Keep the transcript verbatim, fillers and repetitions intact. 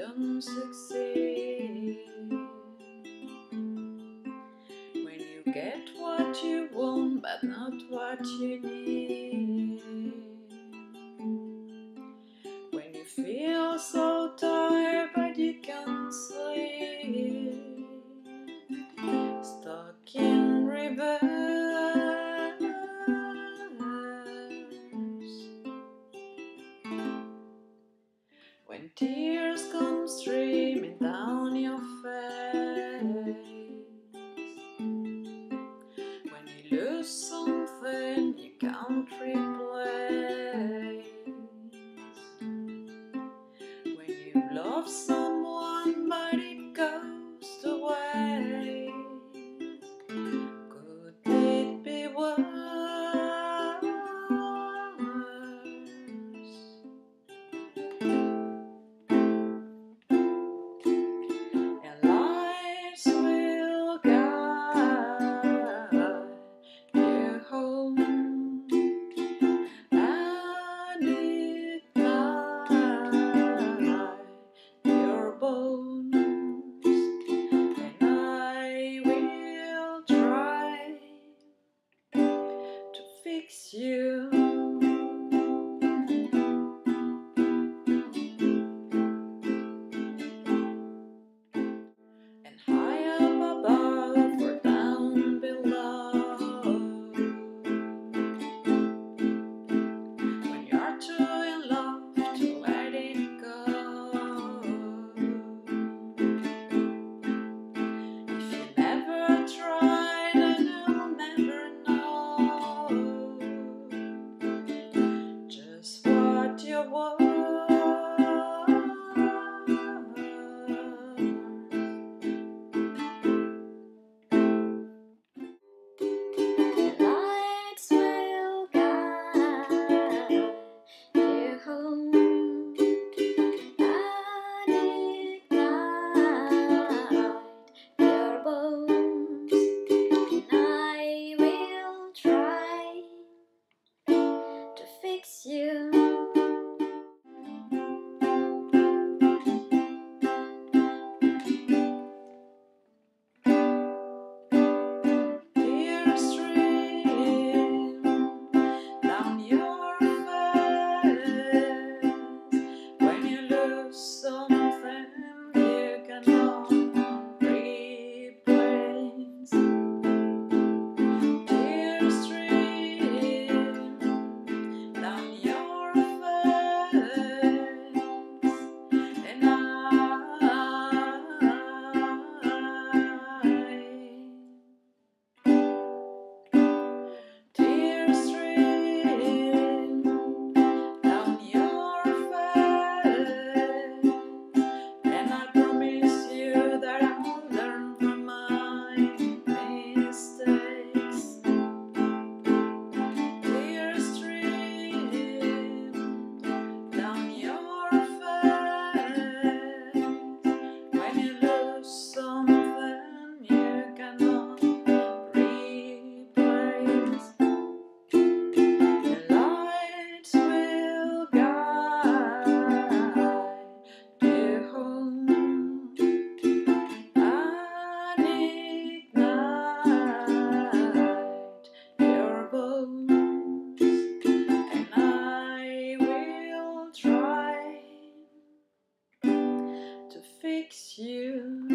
don't succeed, when you get what you want but not what you need, when you feel so tired but you can't sleep, stuck in reverse, when tears come streaming down your face, when you lose something you can't replace, when you love someone but it goes away, could it be worse? Fix you. And high up above or down below, when you're too in love to let it go, if you never try then you'll never know just what you want. Lights will guide you home and ignite your bones, and I will try to fix you. Tears stream down your face when you lose something you cannot replace. Tears stream down your face, and I tears stream down your face, and I promise you that I'll learn from my mistakes. Tears stream down your face when you lose something you cannot replace. The lights will guide you home and ignite your bones, and I will try to fix you.